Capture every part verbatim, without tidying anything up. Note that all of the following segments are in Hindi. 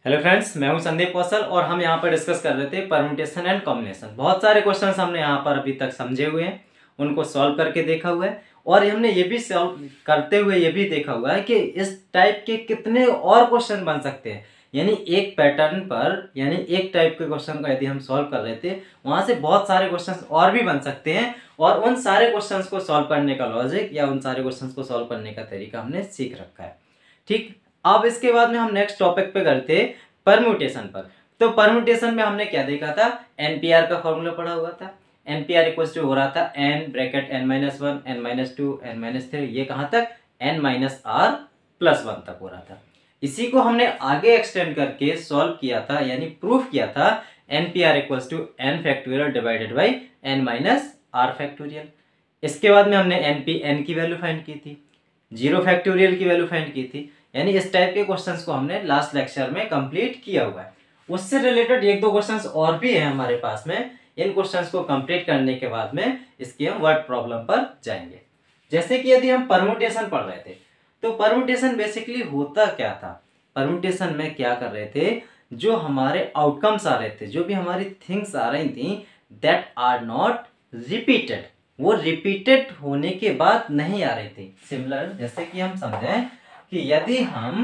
हेलो फ्रेंड्स, मैं हूं संदीप कौशल और हम यहां पर डिस्कस कर रहे थे परम्यूटेशन एंड कॉम्बिनेशन। बहुत सारे क्वेश्चंस हमने यहां पर अभी तक समझे हुए हैं, उनको सॉल्व करके देखा हुआ है और हमने ये भी सॉल्व करते हुए ये भी देखा हुआ है कि इस टाइप के कितने और क्वेश्चन बन सकते हैं। यानी एक पैटर्न पर, यानी एक टाइप के क्वेश्चन को यदि हम सॉल्व कर रहे थे, वहां से बहुत सारे क्वेश्चन और भी बन सकते हैं और उन सारे क्वेश्चन को सॉल्व करने का लॉजिक या उन सारे क्वेश्चन को सॉल्व करने का तरीका हमने सीख रखा है। ठीक, अब इसके बाद में हम नेक्स्ट टॉपिक पे करते परम्यूटेशन पर। तो परम्यूटेशन में हमने क्या देखा था, एनपीआर का फॉर्मूला पढ़ा हुआ था। एनपीआर इक्वल्स टू हो रहा था n bracket n minus one, n minus two, n minus three, ये कहाँ तक, n minus r plus one तक हो रहा था। इसी को हमने आगे एक्सटेंड करके सॉल्व किया था, यानी प्रूफ किया था n p r equals to n factorial divided by n minus r factorial. इसके बाद में हमने एन पी एन की वैल्यू फाइंड की थी, जीरो फैक्टोरियल की वैल्यू फाइंड की थी। यानी इस टाइप के क्वेश्चंस को हमने लास्ट लेक्चर में कंप्लीट किया हुआ है। उससे रिलेटेड एक दो क्वेश्चंस और भी हैं हमारे पास में। इन क्वेश्चंस को कंप्लीट करने के बाद में इसके हम वर्ड प्रॉब्लम पर जाएंगे। जैसे कि यदि हम परम्यूटेशन पढ़ रहे थे, तो परम्यूटेशन बेसिकली होता क्या था। परम्यूटेशन में क्या कर रहे थे, जो हमारे आउटकम्स आ रहे थे, जो भी हमारी थिंग्स आ रही थी, दैट आर नॉट रिपीटेड, वो रिपीटेड होने के बाद नहीं आ रही थी। सिमिलर, जैसे कि हम समझें कि यदि हम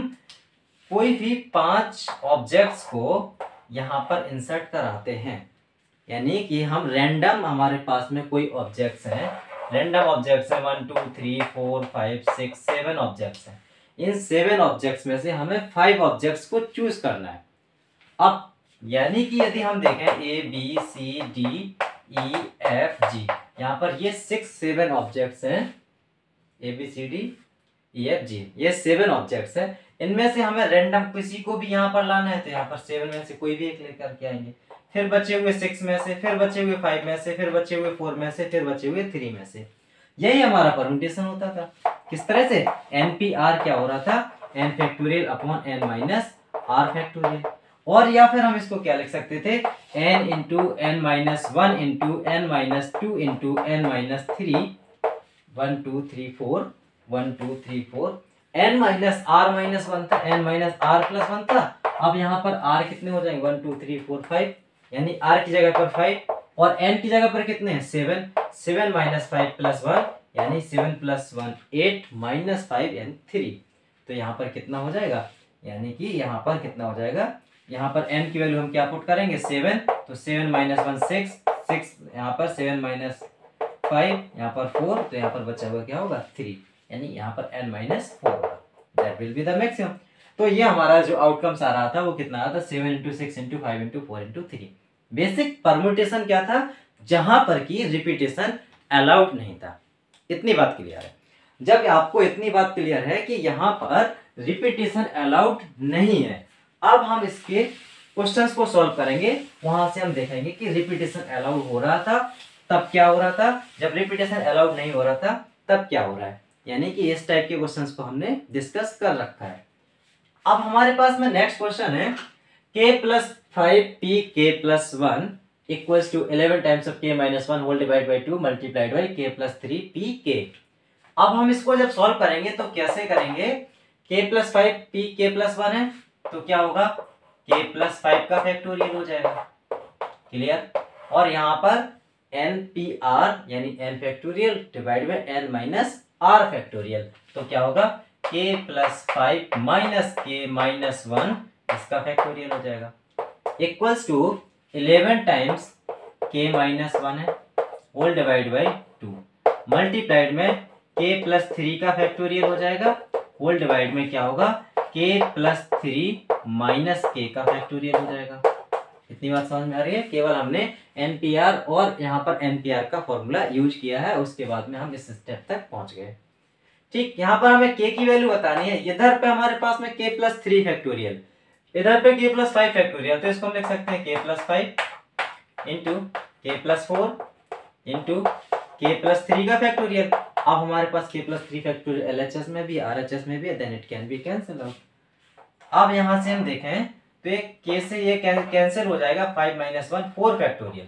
कोई भी पांच ऑब्जेक्ट्स को यहां पर इंसर्ट कराते हैं, यानी कि हम रैंडम, हमारे पास में कोई ऑब्जेक्ट्स हैं, रैंडम ऑब्जेक्ट्स हैं, one two three four five six seven objects हैं। इन सेवन ऑब्जेक्ट्स में से हमें फाइव ऑब्जेक्ट्स को चूज करना है। अब यानी कि यदि हम देखें A B C D E F G, यहाँ पर ये सिक्स सेवन ऑब्जेक्ट्स हैं, A B C D E F G, ये सेवन ऑब्जेक्ट्स हैं। इनमें से हमें रैंडम किसी को भी यहाँ पर लाना है, तो यहाँ पर सेवन में से कोई भी एक लेकर के आएंगे, फिर बचे हुए सिक्स में से, फिर बचे हुए फाइव में से, फिर बचे हुए फोर में से, फिर बचे हुए थ्री में से। यही हमारा परम्यूटेशन होता था। किस तरह से, एन पी आर क्या हो रहा था, n factorial upon n minus r factorial. और या फिर हम इसको क्या लिख सकते थे, n into n minus one into n minus two into n minus three, one two three four, one two three four, n minus r minus one था, n minus r plus one था। अब यहाँ पर आर कितने हो जाएंगे, one two three four five, यानी आर की जगह पर फाइव और एन की जगह पर कितने हैं, seven, seven minus five plus one, यानी seven plus one eight, minus five यानी थ्री। तो यहाँ पर कितना हो जाएगा, यानी कि यहाँ पर कितना हो जाएगा, यहाँ पर n की वैल्यू हम क्या पुट करेंगे, सेवन, तो seven minus one six, six यहाँ पर सेवन माइनस फाइव, यहाँ पर फोर, तो यहाँ पर बचा हुआ क्या होगा, थ्री, यानी यहाँ पर n माइनस फोर होगा। That will be the maximum. तो ये हमारा जो आउटकम्स आ रहा था वो कितना आ रहा था, seven into six into five into four into three. Basic permutation क्या था, जहां पर की रिपीटेशन अलाउड नहीं था। इतनी बात क्लियर है। जब आपको इतनी बात क्लियर है कि यहाँ पर रिपीटेशन अलाउड नहीं है, अब हम इसके क्वेश्चंस को सॉल्व करेंगे। वहां से हम देखेंगे कि रिपीटेशन अलाउड हो रहा था तब क्या हो रहा था, जब रिपीटेशन अलाउड नहीं हो रहा था तब क्या हो रहा है। यानी कि इस टाइप के क्वेश्चंस को हमने डिस्कस कर रखा है। अब हमारे पास में नेक्स्ट क्वेश्चन है, k plus five P k plus one equals to eleven times of k minus one whole divide by two multiplied by k plus three P k. अब हम इसको जब सॉल्व करेंगे तो कैसे करेंगे, k plus five P k plus one है, तो क्या होगा, k प्लस फाइव का फैक्टोरियल हो जाएगा। क्लियर। और यहाँ पर एन पी आर यानी n factorial divide by n minus r factorial, तो क्या होगा, k plus five minus k minus one, इसका फैक्टोरियल हो जाएगा, equals to eleven times k minus one है whole divide by two, multiplied में k प्लस थ्री का फैक्टोरियल हो जाएगा, होल डिवाइड में क्या होगा, k प्लस थ्री माइनस के का फैक्टोरियल हो जाएगा। इतनी बात समझ में आ रही है। केवल हमने एनपीआर और यहाँ पर एनपीआर का फॉर्मूला यूज किया है, उसके बाद में हम इस स्टेप तक पहुंच गए। ठीक, यहाँ पर हमें k की वैल्यू बतानी है। इधर पे हमारे पास में k प्लस थ्री फैक्टोरियल, इधर पे k प्लस फाइव फैक्टोरियल, तो इसको हम लिख सकते हैं k plus five into k plus four into k plus three का फैक्टोरियल। अब हमारे पास k plus three factorial L H S में भी आर एच एस में भी है, then it can be cancel out. अब यहाँ से हम देखें तो एक k से ये कैंसिल हो जाएगा, five minus one four factorial,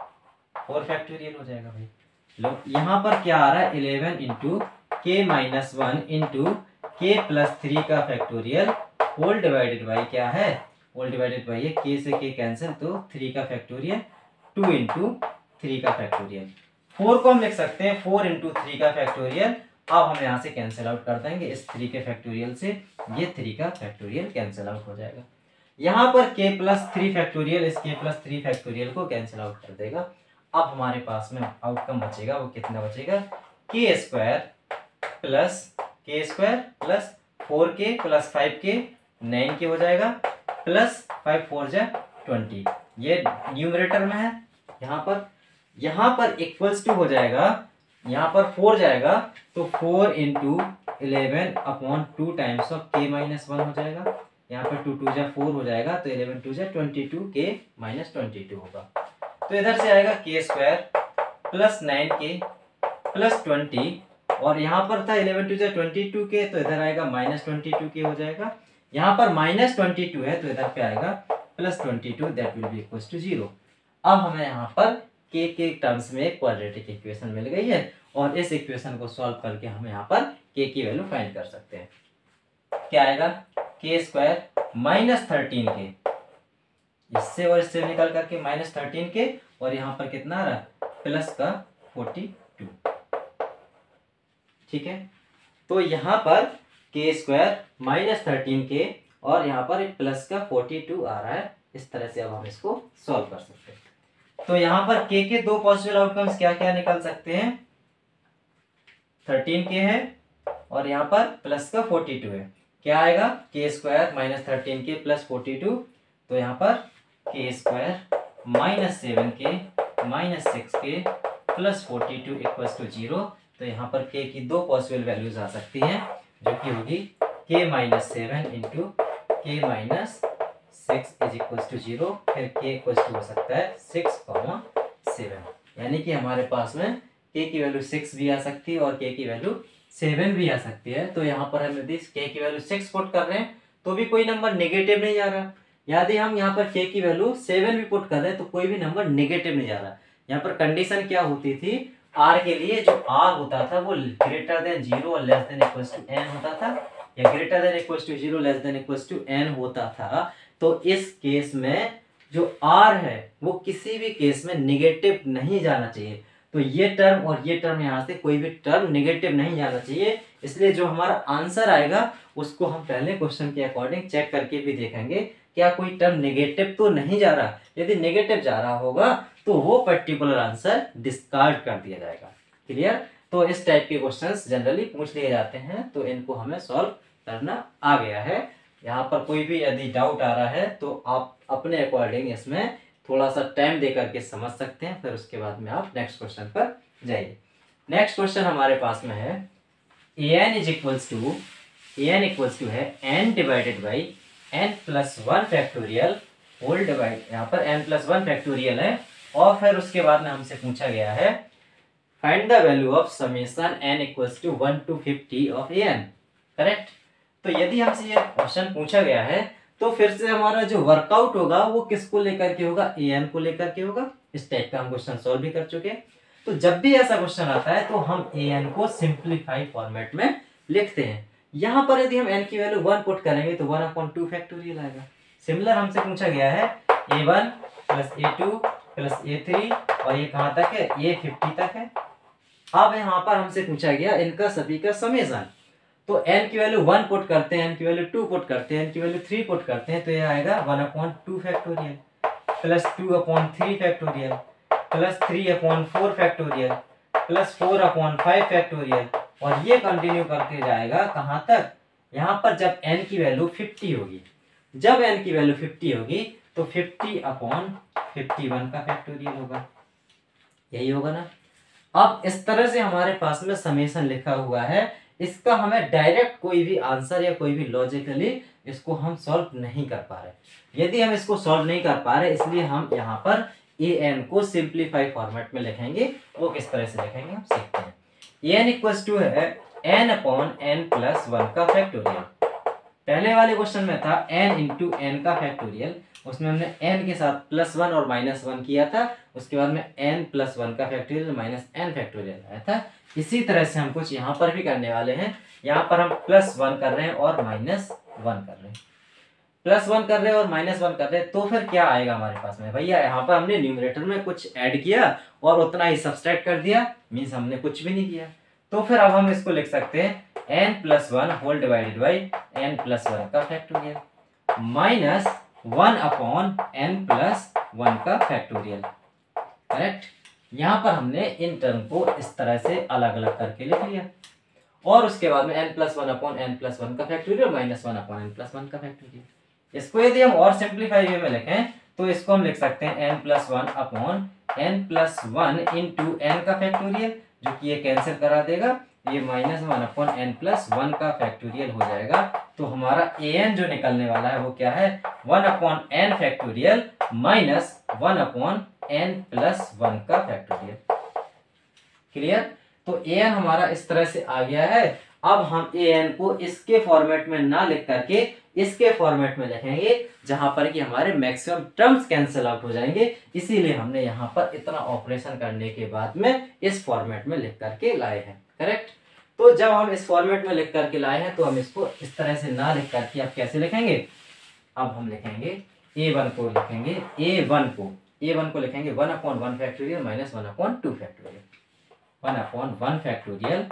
four factorial हो जाएगा भाई। लो यहाँ पर क्या आ रहा है, eleven into k minus one into k plus three का फैक्टोरियल होल डिवाइडेड बाई क्या है, होल डिवाइडेड बाई ए, के से के कैंसिल तो थ्री का फैक्टोरियल टू इंटू थ्री का फैक्टोरियल। फोर को हम लिख सकते हैं फोर इंटू थ्री का फैक्टोरियल। अब हम यहाँ से कैंसिल आउट कर देंगे, इस थ्री के फैक्टोरियल से ये थ्री का फैक्टोरियल कैंसिल आउट हो जाएगा। यहाँ पर के प्लस थ्री फैक्टोरियल इस के प्लस थ्री फैक्टोरियल को कैंसिल आउट कर देगा। अब हमारे पास में आउटकम बचेगा, वो कितना बचेगा, k square plus k square plus four k plus five k nine k हो जाएगा, प्लस फाइव फोर जा ट्वेंटी, ये न्यूमरेटर में है। यहाँ पर यहाँ पर इक्वल्स टू हो जाएगा, यहाँ पर फोर जाएगा तो four into eleven upon two times of k minus one हो जाएगा। यहाँ पर टू टू जा फोर हो जाएगा तो इलेवन टू जा twenty two, k minus twenty two होगा। तो इधर से आएगा k square plus nine k plus twenty, और यहाँ पर था इलेवन टू जा ट्वेंटी टू के, तो इधर आएगा माइनस ट्वेंटी टू के हो जाएगा। यहाँ पर माइनस ट्वेंटी टू है तो इधर पे आएगा plus twenty two, that will be equal to zero. अब हमें यहाँ पर के के टर्म्स में एक क्वाड्रेटिक इक्वेशन मिल गई है, और इस इक्वेशन को सॉल्व करके हम यहाँ पर के की वैल्यू फाइंड कर सकते हैं। क्या आएगा, के स्क्वायर माइनस थर्टीन के, इससे और इससे निकल करके माइनस थर्टीन के, और यहाँ पर कितना आ रहा है प्लस का फोर्टी टू। ठीक है, तो यहाँ पर के स्क्वायर माइनस थर्टीन के और यहाँ पर एक प्लस का फोर्टी टू आ रहा है। इस तरह से अब हम इसको सॉल्व कर सकते हैं। तो यहाँ पर के के दो पॉसिबल आउटकम्स क्या क्या निकल सकते हैं, थर्टीन के है और यहाँ पर प्लस का फोर्टी टू है। क्या आएगा, k square minus thirteen k plus forty two, तो यहाँ पर k square minus seven k minus six k plus forty two equals to zero. तो यहाँ पर के की दो पॉसिबल वैल्यूज आ सकती हैं, जो कि होगी k minus seven into k minus six is equals to zero, फिर के इक्वल्स टू हो सकता है सिक्स कॉमा सेवन, यानी कि हमारे पास में के की वैल्यू सिक्स भी आ सकती है और के की वैल्यू सेवन भी आ सकती है। तो यहाँ पर हम यदि के की वैल्यू सिक्स पुट कर रहे हैं तो भी कोई नंबर नेगेटिव नहीं जा रहा, यदि हम यहाँ पर के की वैल्यू सेवन भी पुट कर रहे हैं तो कोई भी नंबर नेगेटिव नहीं जा रहा। यहाँ पर कंडीशन क्या होती थी, आर के लिए जो आर होता था वो ग्रेटर देन जीरो और less than equals to n होता था, या greater than equals to zero less than equals to n होता था। तो इस केस में जो आर है वो किसी भी केस में निगेटिव नहीं जाना चाहिए। तो ये टर्म और ये टर्म यहाँ से कोई भी टर्म निगेटिव नहीं जाना चाहिए, इसलिए जो हमारा आंसर आएगा उसको हम पहले क्वेश्चन के अकॉर्डिंग चेक करके भी देखेंगे क्या कोई टर्म नेगेटिव तो नहीं जा रहा। यदि नेगेटिव जा रहा होगा तो वो पर्टिकुलर आंसर डिस्कार्ड कर दिया जाएगा। क्लियर, तो इस टाइप के क्वेश्चंस जनरली पूछ लिए जाते हैं, तो इनको हमें सॉल्व करना आ गया है। यहाँ पर कोई भी यदि डाउट आ रहा है तो आप अपने अकॉर्डिंग इसमें थोड़ा सा टाइम दे करके समझ सकते हैं, फिर उसके बाद में आप नेक्स्ट क्वेश्चन पर जाइए। नेक्स्ट क्वेश्चन हमारे पास में है a n is equals to a n equals to है n divided by n plus one factorial whole divide, यहाँ पर एन प्लस वन फैक्टोरियल है, और फिर उसके बाद में हमसे पूछा गया है find the value of summation n equals to one to fifty of a n. Correct, तो यदि हमसे ये क्वेश्चन पूछा गया है तो फिर से हमारा जो वर्कआउट होगा वो किसको लेकर के होगा, ए एन को लेकर के होगा। इस टाइप का हम क्वेश्चन सॉल्व भी कर चुके हैं। तो जब भी ऐसा क्वेश्चन आता है तो हम ए एन को सिंप्लीफाई फॉर्मेट में लिखते हैं। यहाँ पर यदि हम एन की वैल्यू वन पुट करेंगे तो वन अपॉन टू फैक्टोरियल आएगा। सिमिलर हमसे पूछा गया है a one plus a two plus a three, और ये कहाँ तक है, ए फिफ्टी तक है। अब यहाँ पर हमसे पूछा गया इनका सभी का समेशन, तो n की वैल्यू वन पुट करते हैं, n की वैल्यू टू पुट करते हैं, n की वैल्यू थ्री पुट करते हैं, तो ये आएगा one upon two factorial plus two upon three factorial plus three upon four factorial plus four upon five factorial, और ये कंटिन्यू करके जाएगा कहाँ तक, यहाँ पर जब n की वैल्यू फिफ्टी होगी, जब n की वैल्यू फिफ्टी होगी तो फिफ्टी अपॉन फिफ्टी वन का फैक्टोरियल होगा, यही होगा ना। अब इस तरह से हमारे पास में समेशन लिखा हुआ है, इसका हमें डायरेक्ट कोई भी आंसर या कोई भी लॉजिकली इसको हम सॉल्व नहीं कर पा रहे। यदि हम इसको सॉल्व नहीं कर पा रहे इसलिए हम यहाँ पर ए एन को सिंप्लीफाई फॉर्मेट में लिखेंगे। वो किस तरह से लिखेंगे हम सीखते हैं। ए एन इक्वल्स टू है n upon n plus one का फैक्टोरियल। पहले वाले क्वेश्चन में था एन इंटू एन का फैक्टोरियल, उसमें हमने n के साथ प्लस वन और माइनस वन किया था, उसके बाद में n प्लस वन का फैक्टोरियल माइनस एन फैक्टोरियल आया था। इसी तरह से हम कुछ यहाँ पर भी करने वाले हैं। यहाँ पर हम प्लस वन कर रहे हैं और माइनस वन कर रहे हैं। प्लस वन कर रहे हैं और माइनस वन कर रहे हैं, तो फिर क्या आएगा हमारे पास में भैया, यहाँ पर हमने न्यूमरेटर में कुछ ऐड किया और उतना ही सब्सट्रैक्ट कर दिया, मीन्स हमने कुछ भी नहीं किया। तो फिर अब हम इसको लिख सकते हैं n plus one whole divided by n plus one का factorial minus one upon n plus one का फैक्टोरियल। करेक्ट। यहाँ पर हमने इन टर्म को इस तरह से अलग अलग करके लिख लिया और उसके बाद में n plus one upon n plus one का factorial minus one upon n plus one का फैक्टोरियल। इसको यदि हम और सिंप्लीफाई वे में लिखें तो इसको हम लिख सकते हैं n plus one upon n plus one into n का फैक्टोरियल, जो कि ये कैंसिल करा देगा, ये minus one upon n plus one का फैक्टोरियल हो जाएगा। तो हमारा an जो निकलने वाला है वो क्या है, one upon n factorial minus one upon n plus one का फैक्टोरियल। क्लियर। तो an हमारा इस तरह से आ गया है। अब हम an को इसके फॉर्मेट में ना लिख करके इसके फॉर्मेट में लिखेंगे, जहां पर कि हमारे मैक्सिमम टर्म्स कैंसिल आउट हो जाएंगे, इसीलिए हमने यहाँ पर इतना ऑपरेशन करने के बाद में इस फॉर्मेट में लिख करके लाए हैं। करेक्ट। तो जब हम इस फॉर्मेट में लिख करके लाए हैं तो हम इसको इस तरह से ना लिख करके अब कैसे लिखेंगे, अब हम लिखेंगे ए वन को लिखेंगे ए वन को ए वन को लिखेंगे one upon one factorial minus one upon two factorial, one upon one factorial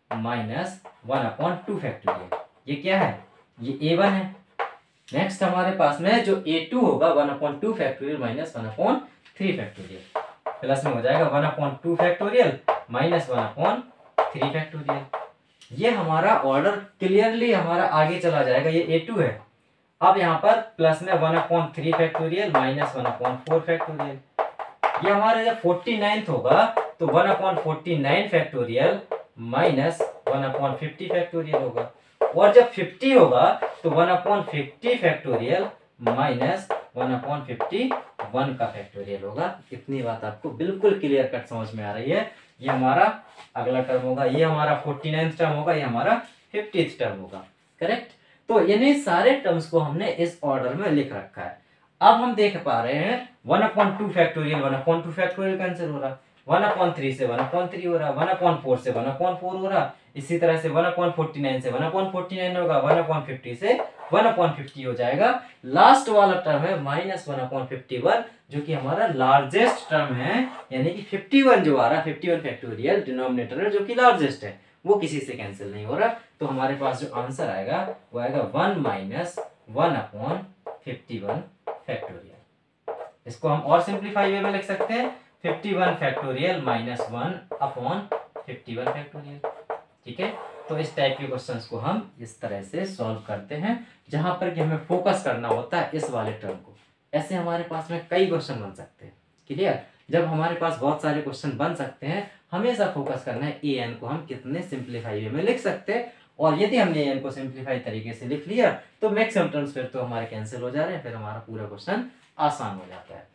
minus one upon two factorial. ये क्या है, ये ए वन है। नेक्स्ट हमारे पास में जो ए टू होगा one upon two factorial minus one upon three factorial, plus में हो जाएगा one upon two factorial minus one upon three factorial. ये हमारा ऑर्डर क्लियरली हमारा आगे चला जाएगा। ये ए टू है, अब यहाँ पर प्लस में one upon three factorial minus one upon four factorial. ये हमारा जब फोर्टी नाइन्थ होगा तो one upon forty nine factorial minus one upon fifty factorial होगा, और जब फिफ्टी होगा तो one upon fifty factorial minus one upon fifty one का फैक्टोरियल होगा। इतनी बात आपको बिल्कुल क्लियर कट समझ में आ रही है। ये हमारा अगला टर्म होगा, ये हमारा फोर्टी नाइन्थ टर्म होगा, ये हमारा फिफ्टीथ टर्म होगा। करेक्ट। तो यानी सारे टर्म्स को हमने इस ऑर्डर में लिख रखा है। अब हम देख पा रहे हैं one upon two factorial one upon two factorial cancel हो रहा, वन अपॉन थ्री से वन अपॉन थ्री हो रहा, वन अपॉन फोर से वन अपॉन फोर हो रहा, इसी तरह से वन अपॉन फोर्टी नाइन से वन अपॉन फोर्टी नाइन होगा, वन अपॉन फिफ्टी से वन अपॉन फिफ्टी हो जाएगा। लास्ट वाला टर्म है minus one upon fifty one, जो कि हमारा लार्जेस्ट टर्म है, यानी कि फिफ्टी वन जो आ रहा है फिफ्टी वन फैक्टोरियल डिनोमिनेटर में जो कि लार्जेस्ट है, वो किसी से कैंसिल नहीं हो रहा। तो हमारे पास जो आंसर आएगा वो आएगा one minus one upon fifty one factorial. इसको हम और सिंप्लीफाई वे में लिख सकते हैं fifty one factorial minus one upon fifty one factorial. ठीक है। तो इस टाइप के क्वेश्चंस को हम इस तरह से सॉल्व करते हैं, जहां पर कि हमें फोकस करना होता है इस वाले टर्म को। ऐसे हमारे पास में कई क्वेश्चन बन सकते हैं। क्लियर। जब हमारे पास बहुत सारे क्वेश्चन बन सकते हैं, हमेशा फोकस करना है ए एन को हम कितने सिंप्लीफाई वे में लिख सकते हैं, और यदि हमने एन को सिंप्लीफाई तरीके से लिख लिया तो मैक्सिमम टर्म्स फिर तो हमारे कैंसिल हो जा रहे हैं, फिर हमारा पूरा क्वेश्चन आसान हो जाता है।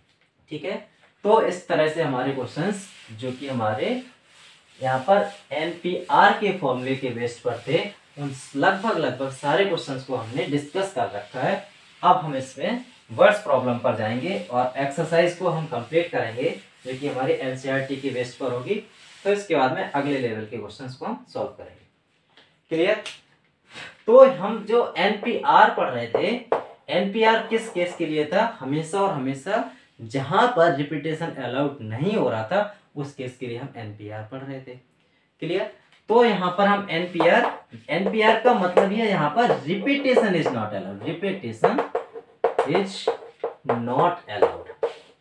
ठीक है। तो इस तरह से हमारे क्वेश्चंस जो कि हमारे यहाँ पर एनपीआर के फॉर्मूले के बेस पर थे, उन लगभग लगभग सारे क्वेश्चंस को हमने डिस्कस कर रखा है। अब हम इसमें वर्ड्स प्रॉब्लम पर जाएंगे और एक्सरसाइज को हम कंप्लीट करेंगे, जो कि हमारी एनसीईआरटी की बेस पर होगी। तो इसके बाद में अगले लेवल के क्वेश्चंस को हम सॉल्व करेंगे। क्लियर। तो हम जो एनपीआर पढ़ रहे थे, एनपीआर किस केस के लिए था, हमेशा और हमेशा जहां पर रिपीटेशन अलाउड नहीं हो रहा था उस केस के लिए हम एनपीआर पढ़ रहे थे। क्लियर। तो यहाँ पर हम एनपीआर एनपीआर का मतलब है यहाँ पर repetition is not allowed, repetition is not allowed,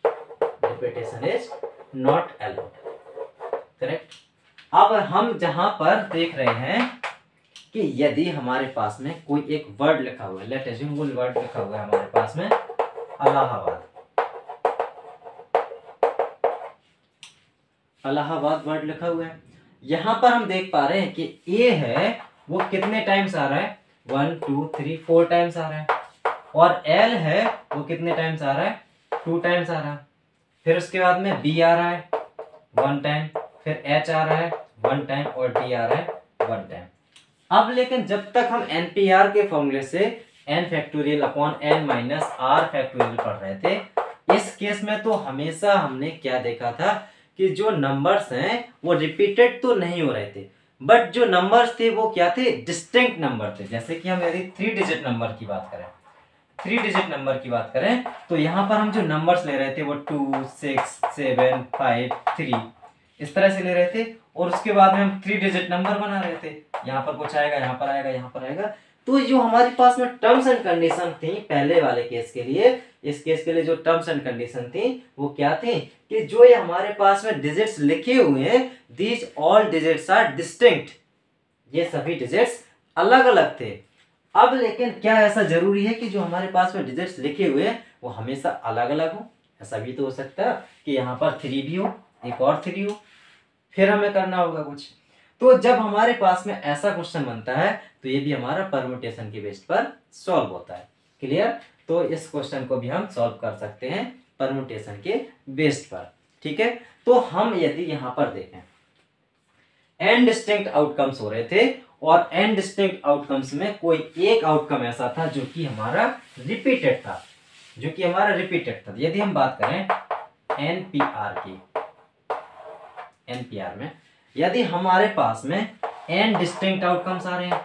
repetition is not allowed. Correct. अब हम जहां पर देख रहे हैं कि यदि हमारे पास में कोई एक वर्ड लिखा हुआ है, लेट अज्यूम कोई वर्ड लिखा हुआ है हमारे पास में इलाहाबाद, इलाहाबाद वर्ड लिखा हुआ है। यहां पर हम देख पा रहे हैं कि ए है वो कितने टाइम्स आ रहा है, one two three four times आ रहा है, और एल है वो कितने टाइम्स आ रहा है, टू टाइम्स आ रहा है। फिर उसके बाद में बी आ रहा है वन टाइम, फिर एच आ रहा है वन टाइम, और डी आ रहा है वन टाइम। अब लेकिन जब तक हम एनपीआर के फॉर्मूले से n factorial upon n minus r factorial पढ़ रहे थे, इस केस में तो हमेशा हमने क्या देखा था कि जो नंबर्स हैं वो रिपीटेड तो नहीं हो रहे थे, बट जो नंबर्स थे वो क्या थे, डिस्टिंक्ट नंबर थे। जैसे कि हम यदि थ्री डिजिट नंबर की बात करें थ्री डिजिट नंबर की बात करें तो यहाँ पर हम जो नंबर्स ले रहे थे वो two six seven five three इस तरह से ले रहे थे, और उसके बाद में हम थ्री डिजिट नंबर बना रहे थे। यहाँ पर कुछ आएगा, यहाँ पर आएगा, यहाँ पर आएगा। तो जो हमारे पास में टर्म्स एंड कंडीशन थी पहले वाले केस के लिए, इस केस के लिए जो टर्म्स एंड कंडीशन थी वो क्या थी कि जो ये हमारे पास में डिजिट्स लिखे हुए हैं, these all digits are distinct, ये सभी डिजिट्स अलग अलग थे। अब लेकिन क्या ऐसा जरूरी है कि जो हमारे पास में डिजिट्स लिखे हुए हैं वो हमेशा अलग अलग हो? ऐसा भी तो हो सकता है कि यहाँ पर थ्री भी हो, एक और थ्री हो, फिर हमें करना होगा कुछ। तो जब हमारे पास में ऐसा क्वेश्चन बनता है तो ये भी हमारा परम्यूटेशन के बेस पर सॉल्व होता है। क्लियर? तो इस क्वेश्चन को भी हम सॉल्व कर सकते हैं परम्यूटेशन के बेस पर। ठीक है, तो हम यदि यहाँ पर देखें एन डिस्टिंक्ट आउटकम्स हो रहे थे, और एन डिस्टिंक्ट आउटकम्स में कोई एक आउटकम ऐसा था जो कि हमारा रिपीटेड था, जो कि हमारा रिपीटेड था। यदि हम बात करें एनपीआर की, एनपीआर में यदि हमारे पास में एन डिस्टिंक्ट आउटकम्स आ रहे हैं,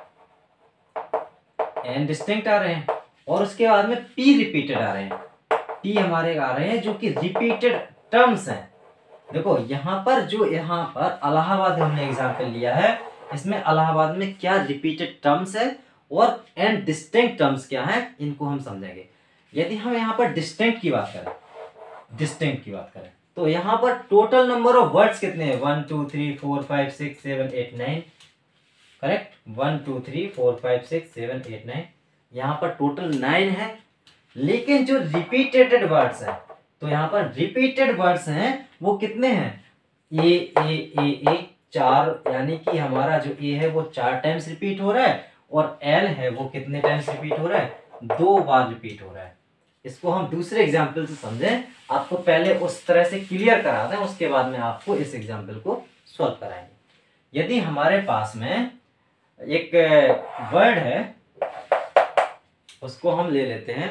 एन डिस्टिंक्ट आ रहे हैं, और उसके बाद में पी रिपीटेड आ रहे हैं, पी हमारे आ रहे हैं जो कि रिपीटेड टर्म्स हैं। देखो यहाँ पर जो यहाँ पर इलाहाबाद हमने एग्जाम्पल लिया है, इसमें इलाहाबाद में क्या रिपीटेड टर्म्स है और एन डिस्टिंक्ट टर्म्स क्या है, इनको हम समझेंगे। यदि हम यहाँ पर डिस्टिंक्ट की बात करें, डिस्टिंक्ट की बात करें तो यहाँ पर टोटल नंबर ऑफ वर्ड्स कितने हैं? One two three four five six seven eight nine, correct? One two three four five six seven eight nine, यहाँ पर टोटल नाइन है। लेकिन जो रिपीटेड वर्ड्स है, तो यहाँ पर रिपीटेड वर्ड्स हैं वो कितने हैं? ए ए ए ए चार, यानी कि हमारा जो ए है वो चार टाइम्स रिपीट हो रहा है, और एल है वो कितने टाइम्स रिपीट हो रहा है? दो बार रिपीट हो रहा है। इसको हम दूसरे एग्जाम्पल से समझें, आपको पहले उस तरह से क्लियर करा दें, उसके बाद में आपको इस एग्जाम्पल को सॉल्व कराएंगे। यदि हमारे पास में एक वर्ड है, उसको हम ले लेते हैं,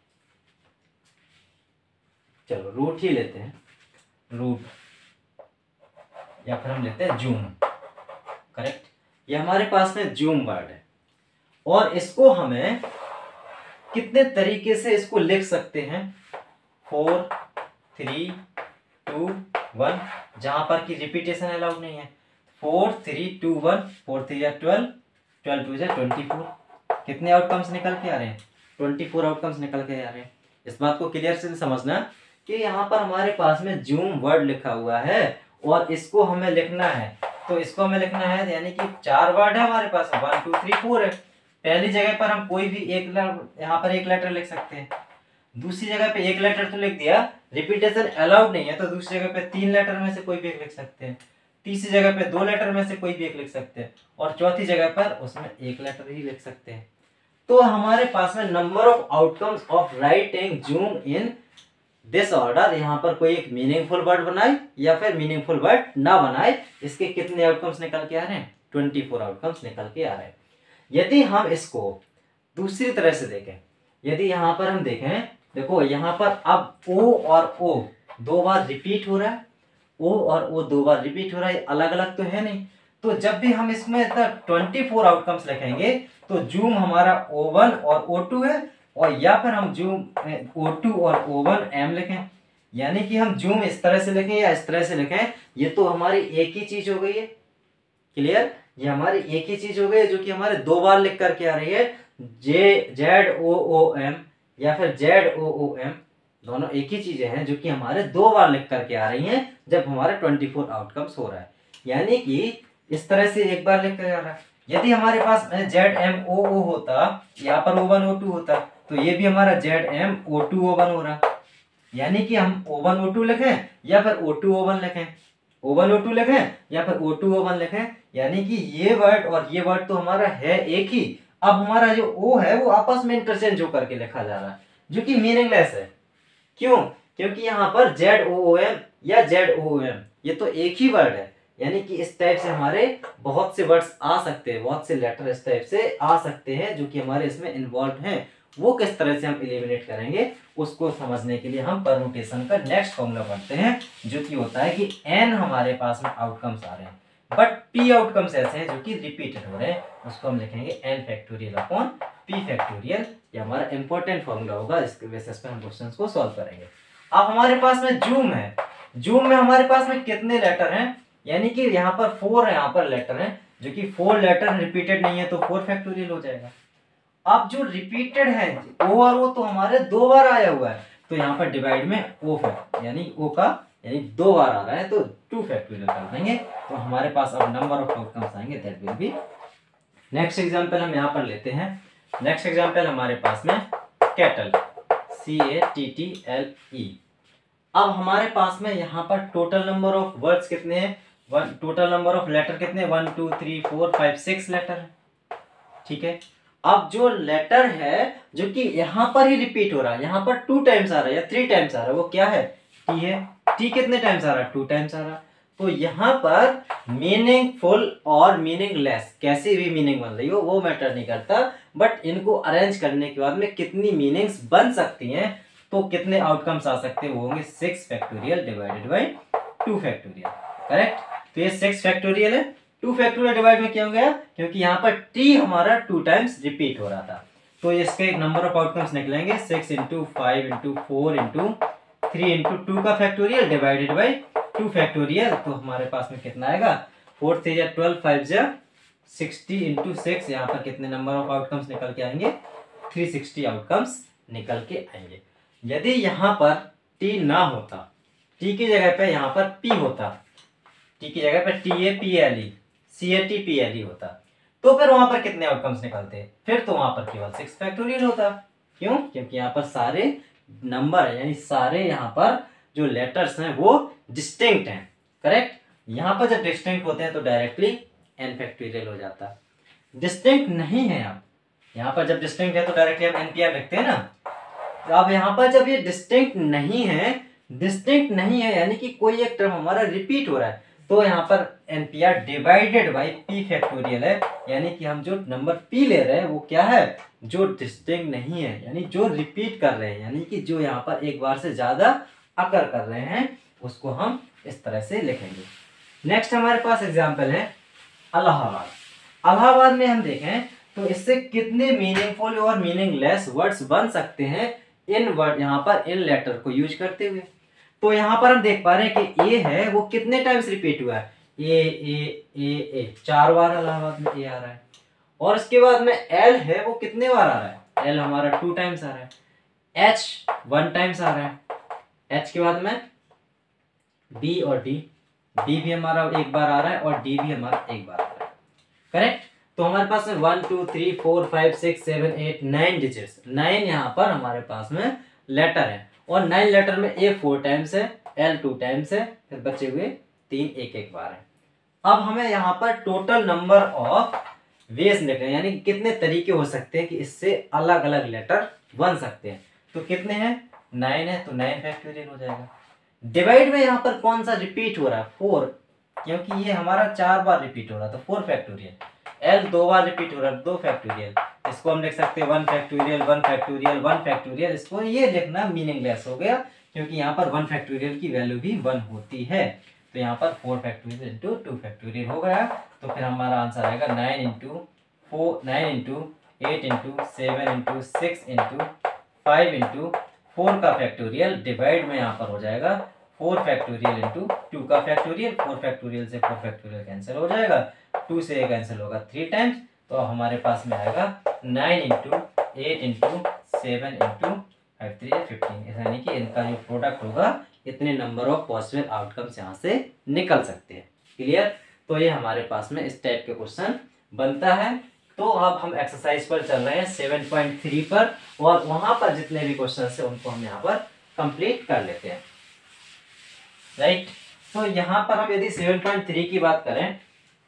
चलो रूट ही लेते हैं, रूट, या फिर हम लेते हैं जूम, करेक्ट? ये हमारे पास में जूम वर्ड है, और इसको हमें कितने तरीके से इसको लिख सकते हैं? फोर थ्री टू वन, जहां पर की रिपीटेशन अलाउड नहीं है। Four three two one, four three या ट्वेल्व, ट्वेल्व टू या ट्वेंटी फोर। कितने आउटकम्स निकल के आ रहे हैं? ट्वेंटी फोर आउटकम्स निकल के आ रहे हैं। इस बात को क्लियर से समझना कि यहाँ पर हमारे पास में जूम वर्ड लिखा हुआ है, और इसको हमें लिखना है, तो इसको हमें लिखना है, यानी कि चार वर्ड है हमारे पास, वन टू थ्री फोर है। पहली जगह पर हम कोई भी एक, यहाँ पर एक लेटर लिख सकते हैं, दूसरी जगह पे एक लेटर तो लिख दिया, रिपीटेशन अलाउड नहीं है, तो दूसरी जगह पे तीन लेटर में से कोई भी एक लिख सकते हैं, तीसरी जगह पे दो लेटर में से कोई भी एक लिख सकते हैं, और चौथी जगह पर उसमें एक लेटर ही लिख सकते हैं। तो हमारे पास में number of outcomes of writing zoom in this order, यहाँ पर कोई एक मीनिंगफुल वर्ड बनाए या फिर मीनिंगफुल वर्ड ना बनाए, इसके कितने आउटकम्स निकल के आ रहे हैं? ट्वेंटी फोर आउटकम्स निकल के आ रहे हैं। यदि हम इसको दूसरी तरह से देखें, यदि यहाँ पर हम देखें, देखो यहाँ पर अब ओ और ओ दो बार रिपीट हो रहा है, ओ और ओ दो बार रिपीट हो रहा है, अलग अलग तो है नहीं। तो जब भी हम इसमें ट्वेंटी फोर आउटकम्स लिखेंगे तो जूम हमारा ओ वन और ओ टू है, और या फिर हम जूम ओ टू और ओ वन एम लिखें, यानी कि हम जूम इस तरह से लिखें या इस तरह से लिखें, ये तो हमारी एक ही चीज हो गई है। क्लियर? ये हमारी एक ही चीज हो गई है जो कि हमारे दो बार लिख करके आ रही है, जे जेड ओ ओ एम या फिर जेड ओ ओ एम, दोनों एक ही चीजें हैं जो कि हमारे दो बार लिख करके आ रही हैं जब हमारे ट्वेंटी फोर आउटकम्स हो रहा है। यानी कि इस तरह से एक बार लिख कर आ रहा है। यदि हमारे पास जेड एम ओ ओ होता, यहाँ पर ओ वन ओ टू होता, तो ये भी हमारा Z M O two O one हो रहा, यानी कि हम ओ वन ओ टू लिखें या फिर ओ टू ओ वन लिखें, ओ वन ओ टू लिखें या फिर ओ टू ओ वन लिखें, यानी कि ये वर्ड और ये वर्ड तो हमारा है एक ही। अब हमारा जो ओ है वो आपस में इंटरचेंज होकर के लिखा जा रहा है, जो कि मीनिंगलेस है। क्यों? क्योंकि यहाँ पर जेड ओ ओ एम या जेड ओ एम ये तो एक ही वर्ड है, यानी कि इस टाइप से हमारे बहुत से वर्ड्स आ सकते हैं, बहुत से लेटर इस टाइप से आ सकते हैं जो कि हमारे इसमें इन्वॉल्व हैं। वो किस तरह से हम एलिमिनेट करेंगे उसको समझने के लिए हम परम्यूटेशन का नेक्स्ट फॉर्मूला पढ़ते हैं, जो कि होता है कि एन हमारे पास में आउटकम्स आ रहे हैं बट पी आउटकम्स ऐसे हैं जो कि रिपीटेड हो रहे हैं, उसको हम लिखेंगे N factorial upon P factorial, ये हमारा इंपॉर्टेंट फॉर्मूला होगा, इसके बेसिस पे हम क्वेश्चन को सॉल्व करेंगे। अब हमारे पास में जूम है, जूम में हमारे पास में कितने लेटर हैं, यानी कि यहाँ पर फोर है, यहाँ पर लेटर है, जो कि फोर लेटर रिपीटेड नहीं है तो फोर फैक्टोरियल हो जाएगा। अब जो रिपीटेड है ओ और ओ तो हमारे दो बार आया हुआ है, तो यहाँ पर डिवाइड में ओ फैक्ट यानी ओ का यानी दो बार आ रहा है तो टू फैक्टोरियल कर देंगे, तो हमारे पास अब नंबर ऑफ आउटकम्स आएंगे that will be. Next example हम यहाँ पर लेते हैं। नेक्स्ट एग्जांपल हमारे पास में cattle, C A T T L E. अब हमारे पास में यहाँ पर टोटल नंबर ऑफ वर्ड्स कितने हैं, one total number of letter कितने, one two three four five six letter है, ठीक है। अब जो लेटर है जो कि यहाँ पर ही रिपीट हो रहा है, यहाँ पर टू टाइम्स आ रहा है या थ्री टाइम्स आ रहा है, वो क्या है, टी है। टी कितने टाइम्स आ रहा है, टू टाइम्स आ रहा है। तो यहाँ पर मीनिंगफुल और मीनिंगलेस कैसी भी मीनिंग बन रही हो वो मैटर नहीं करता, बट इनको अरेंज करने के बाद में कितनी मीनिंग्स बन सकती हैं, तो कितने आउटकम्स आ सकते हैं, वो होंगे six factorial divided by two factorial, correct. तो ये सिक्स फैक्टोरियल है, टू फैक्टोरियल डिवाइड में क्या हो गया, क्योंकि यहाँ पर टी हमारा टू टाइम्स रिपीट हो रहा था, तो इसके नंबर ऑफ आउटकम्स निकलेंगे six into five into four into three into two का factorial divided by two factorial. तो हमारे पास में कितना आएगा, फोर थ्री या ट्वेल्व, फाइव जा सिक्सटी इंटू सिक्स, यहाँ पर कितने नंबर ऑफ आउटकम्स निकल के आएंगे, थ्री सिक्सटी आउटकम्स निकल के आएंगे। यदि यहाँ पर टी ना होता, टी की जगह पे यहाँ पर पी होता, टी की जगह पे T A P L E C A T P L E होता, तो फिर वहां पर कितने आउटकम्स निकलते, फिर तो वहां पर केवल सिक्स फैक्टोरियल होता। क्यों, क्योंकि यहाँ पर सारे नंबर यानी सारे यहाँ पर जो लेटर्स हैं वो डिस्टिंक्ट हैं, करेक्ट। यहाँ पर जब डिस्टिंक्ट होते हैं तो डायरेक्टली एन फैक्टोरियल हो जाता, डिस्टिंक्ट नहीं है। आप यहाँ पर जब डिस्टिंक्ट है तो डायरेक्टली हम एनपीआर लिखते हैं ना, तो अब यहाँ पर जब ये डिस्टिंक्ट नहीं है, डिस्टिंक्ट नहीं है यानी कि कोई एक टर्म हमारा रिपीट हो रहा है, तो यहाँ पर nPr divided by P factorial है, यानी कि हम जो नंबर पी ले रहे हैं वो क्या है, जो डिस्टिंक्ट नहीं है, यानी जो रिपीट कर रहे हैं, यानी कि जो यहाँ पर एक बार से ज्यादा अकर कर रहे हैं, उसको हम इस तरह से लिखेंगे। नेक्स्ट हमारे पास एग्जाम्पल है इलाहाबाद। इलाहाबाद में हम देखें तो इससे कितने मीनिंगफुल और मीनिंगलेस वर्ड्स बन सकते हैं इन वर्ड यहाँ पर इन लेटर को यूज करते हुए। तो यहाँ पर हम देख पा रहे हैं कि ए है वो कितने टाइम्स रिपीट हुआ है, ए ए ए ए चार बार इलाहाबाद में ए आ रहा है, और इसके बाद में एल है वो कितने बार आ रहा है, एल हमारा टू टाइम्स आ रहा है, एच वन टाइम्स आ रहा है, एच के बाद में बी और डी, डी भी हमारा एक बार आ रहा है और डी भी हमारा एक बार आ रहा है, करेक्ट। तो हमारे पास में one two three four five six seven eight nine digits, nine यहाँ पर हमारे पास में लेटर है, और नाइन लेटर में ए फोर टाइम्स है, एल टू टाइम्स है, फिर बचे हुए तीन एक एक बार है। अब हमें यहाँ पर टोटल नंबर ऑफ वेज लिखने, यानी कितने तरीके हो सकते हैं कि इससे अलग अलग लेटर बन सकते हैं, तो कितने हैं, नाइन है, तो नाइन फैक्टोरियल हो जाएगा। डिवाइड में यहाँ पर कौन सा रिपीट हो रहा है, फोर, क्योंकि ये हमारा चार बार रिपीट हो रहा था, फोर फैक्टोरियल। एल दो बार रिपीट हो रहा है, दो फैक्टोरियल, इसको हम लिख सकते हैं one factorial one factorial one factorial. इसको ये लिखना मीनिंगलेस हो गया, क्योंकि यहाँ पर वन फैक्टोरियल की वैल्यू भी वन होती है, तो यहाँ पर four factorial into two factorial हो गया। तो फिर हमारा आंसर आएगा nine into four nine into eight into seven into six into five into four का फैक्टोरियल, डिवाइड में यहाँ पर हो जाएगा फोर फैक्टोरियल इंटू टू का फैक्टोरियल, फोर फैक्टोरियल से फोर फैक्टोरियल कैंसिल हो जाएगा, टू से कैंसिल होगा थ्री टाइम्स, तो हमारे पास में आएगा nine into eight into seven into five three fifteen, यानी कि इनका जो प्रोडक्ट होगा इतने नंबर ऑफ पॉसिबल आउटकम्स यहाँ से निकल सकते हैं। क्लियर, तो ये हमारे पास में इस टाइप के क्वेश्चन बनता है। तो अब हम एक्सरसाइज पर चल रहे हैं सेवन पॉइंट थ्री पर, और वहां पर जितने भी क्वेश्चन है उनको हम यहाँ पर कंप्लीट कर लेते हैं, राइट। तो यहाँ पर हम यदि सेवन पॉइंट थ्री की बात करें,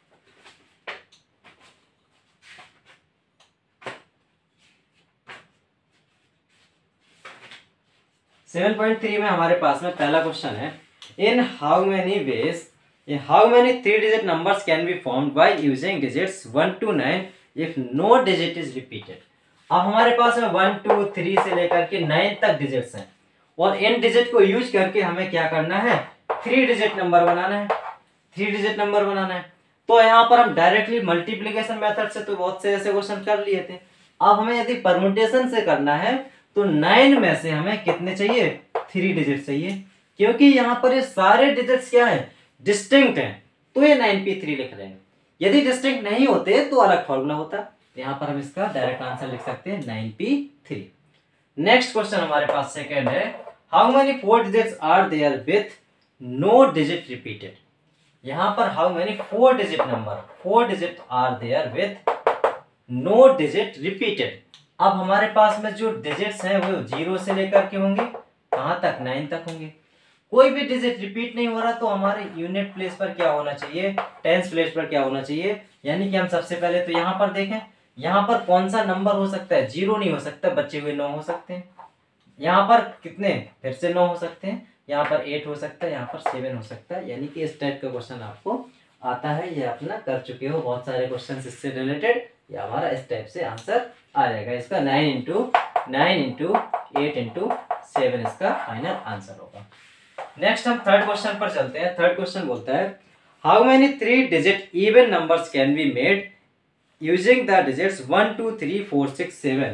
सेवन पॉइंट थ्री में हमारे पास में पहला क्वेश्चन है, in how many ways in how many three digit numbers can be formed by using digits one two nine if no digit is repeated. अब हमारे पास में वन टू थ्री से लेकर के नाइन तक डिजिट्स हैं, और इन डिजिट को यूज करके हमें क्या करना है, थ्री डिजिट नंबर बनाना है, थ्री डिजिट नंबर बनाना है। तो यहाँ पर हम डायरेक्टली मल्टीप्लीकेशन मेथड से तो बहुत से ऐसे क्वेश्चन कर लिए थे, अब हमें यदि परमुटेशन से करना है तो नाइन में से हमें कितने चाहिए, थ्री डिजिट चाहिए, क्योंकि यहाँ पर ये सारे डिजिट्स क्या है, डिस्टिंक्ट हैं, तो ये नाइन पी थ्री लिख रहे हैं। यदि डिस्टिंक्ट नहीं होते तो अलग फॉर्मूला होता। तो यहाँ पर हम इसका डायरेक्ट आंसर लिख सकते हैं nine P three. Next question हमारे पास सेकंड है, how many four digits are there with no digit repeated. यहाँ पर how many four digit number, four digit are there with no digit repeated. अब हमारे पास में जो डिजिट्स हैं वो जीरो से लेकर के होंगे कहाँ तक, नाइन तक होंगे। कोई भी डिजिट रिपीट नहीं हो रहा तो हमारे यूनिट प्लेस पर क्या होना चाहिए, टेंस प्लेस पर क्या होना चाहिए। यानी कि हम सबसे पहले तो यहाँ पर देखें, यहाँ पर कौन सा नंबर हो सकता है, जीरो नहीं हो सकता, बचे हुए नौ हो सकते हैं। यहाँ पर कितने, फिर से नौ हो सकते हैं, यहाँ पर एट हो सकता है, यहाँ पर सेवन हो सकता है। यानी कि इस टाइप का क्वेश्चन आपको आता है, ये अपना कर चुके हो बहुत सारे क्वेश्चन इससे रिलेटेड। ये हमारा इस टाइप से आंसर आ जाएगा। इसका nine into nine into eight into seven इसका फाइनल आंसर होगा। नेक्स्ट हम थर्ड क्वेश्चन पर चलते हैं। थर्ड क्वेश्चन बोलता है, how many three digit even numbers can be made using the digits one two three four six seven.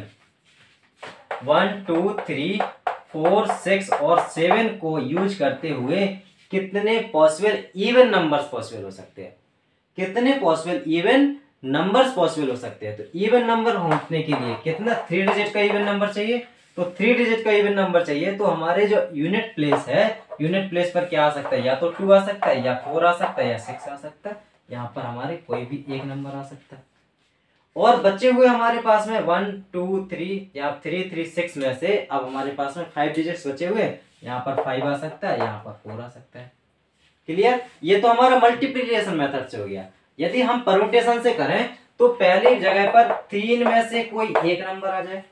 One two three four six और सेवन को यूज करते हुए कितने पॉसिबल इवन नंबर्स पॉसिबल हो सकते हैं, कितने पॉसिबल इवन नंबर्स पॉसिबल हो सकते हैं। तो इवन नंबर होने के लिए कितना, थ्री डिजिट का इवन नंबर चाहिए। तो थ्री डिजिट का इवन नंबर चाहिए तो हमारे जो यूनिट प्लेस है, यूनिट प्लेस पर क्या आ सकता है, या तो टू आ सकता है, या फोर आ सकता है, या सिक्स आ सकता है। यहाँ पर हमारे कोई भी एक नंबर आ सकता है। और बचे हुए हमारे पास में वन टू थ्री या थ्री थ्री सिक्स में से अब हमारे पास में फाइव डिजिट्स बचे हुए, यहाँ पर फाइव आ सकता है, यहाँ पर फोर आ सकता है। क्लियर। ये तो हमारा मल्टीप्लिकेशन मेथड से हो गया। यदि हम परमुटेशन से करें तो पहली जगह पर तीन में से कोई एक नंबर आ जाए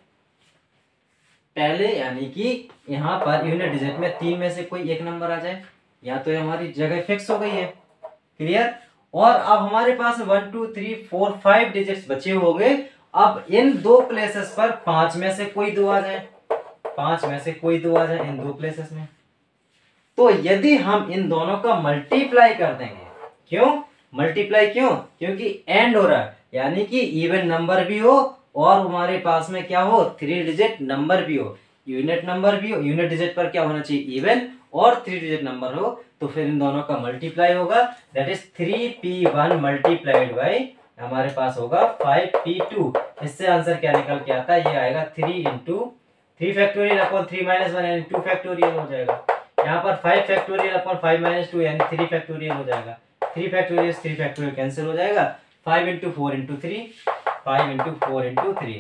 पहले, यानी कि यहाँ पर यूनिट डिजिट में तीन में से कोई एक नंबर आ जाए, या तो हमारी जगह फिक्स हो गई है। क्लियर। और अब हमारे पास one two three four five digits बचे हो गए। अब इन दो प्लेसेस पर पांच में से कोई दो आ जाए, पांच में से कोई दो आ जाए इन दो प्लेसेस में। तो यदि हम इन दोनों का मल्टीप्लाई कर देंगे, क्यों मल्टीप्लाई, क्यों, क्योंकि एंड हो रहा है, यानी कि इवन नंबर भी हो और हमारे पास में क्या हो, थ्री डिजिट नंबर भी हो, यूनिट नंबर भी हो, यूनिट डिजिट पर क्या होना चाहिए, इवन, और थ्री डिजिट नंबर हो, तो फिर इन दोनों का मल्टीप्लाई होगा। That is three P one multiplied by हमारे पास होगा फाइव पी टू। इससे आंसर क्या निकल के आता है, ये आएगा three into three factorial upon three minus one यानी टू फैक्टोरियल हो जाएगा। यहाँ पर five factorial upon five minus two यानी थ्री फैक्टोरियल हो जाएगा। Three factorial three factorial cancel हो जाएगा। Five into four into three, five into four into three,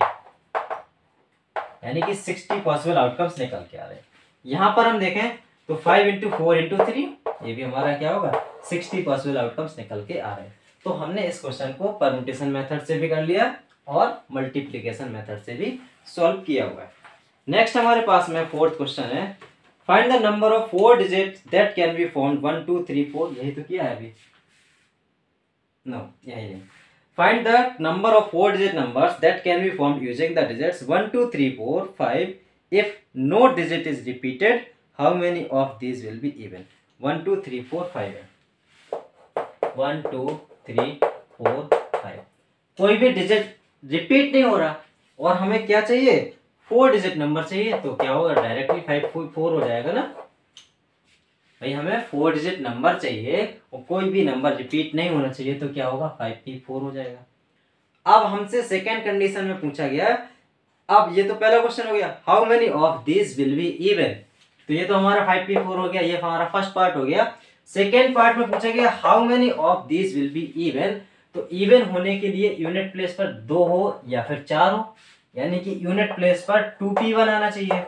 यानी कि सिक्सटी पॉसिबल आउटकम्स निकल के आ रहे हैं। यहाँ पर हम देखें तो five into four into three, ये भी हमारा क्या होगा, सिक्सटी पॉसिबल आउटकम्स निकल के आ रहे हैं। तो हमने इस क्वेश्चन को परम्यूटेशन मेथड से भी कर लिया और मल्टीप्लिकेशन मेथड से भी सॉल्व किया हुआ है। नेक्स्ट हमारे पास में फोर्थ क्वेश्चन है, find the number of four digit that can be found one two three four. यही तो किया है अभी, नो no, यही नहीं। Find the number of four digit numbers that can be found using the digits one two three four five if no digit is repeated, how many of these will be even. One two three four five है, one two three four five, कोई भी डिजिट रिपीट नहीं हो रहा और हमें क्या चाहिए, फोर डिजिट नंबर चाहिए। तो क्या होगा, डायरेक्टली फाइव फोर हो जाएगा ना भाई, हमें फोर डिजिट नंबर चाहिए और कोई भी नंबर रिपीट नहीं होना चाहिए, तो क्या होगा, फाइव पी फोर हो जाएगा। अब हमसे सेकेंड कंडीशन में पूछा गया, अब ये तो पहला क्वेश्चन हो गया, how many of this will be even. तो ये तो हमारा फाइव पी फोर हो गया, ये हमारा फर्स्ट पार्ट हो गया। सेकेंड पार्ट में पूछा गया how many of this will be even. तो इवन होने के लिए यूनिट प्लेस पर दो हो या फिर चार हो, यानी कि यूनिट प्लेस पर टू पी वन आना चाहिए।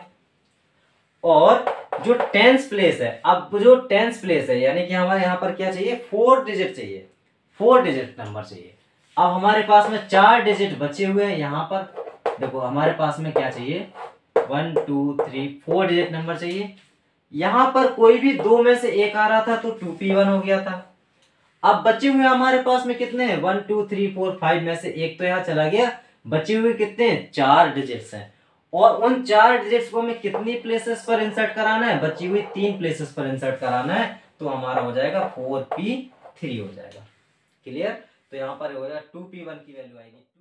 और जो टेंस प्लेस है, अब जो टेंस प्लेस है यानी कि हमारे यहाँ पर क्या चाहिए, फोर डिजिट चाहिए, फोर डिजिट नंबर चाहिए। अब हमारे पास में चार डिजिट बचे हुए हैं, यहाँ पर देखो हमारे पास में क्या चाहिए, one two three four digit number चाहिए। यहाँ पर कोई भी दो में से एक आ रहा था तो टू पी वन हो गया था। अब बचे हुए हमारे पास में कितने हैं, one two three four five में से एक तो यहाँ चला गया, बचे हुए कितने हैं, चार डिजिट्स हैं। और उन चार डिजिट्स को हमें कितनी प्लेसेस पर इंसर्ट कराना है, बची हुई तीन प्लेसेस पर इंसर्ट कराना है। तो हमारा हो जाएगा फोर पी थ्री हो जाएगा। क्लियर। तो यहाँ पर हो जाएगा टू पी वन की वैल्यू आएगी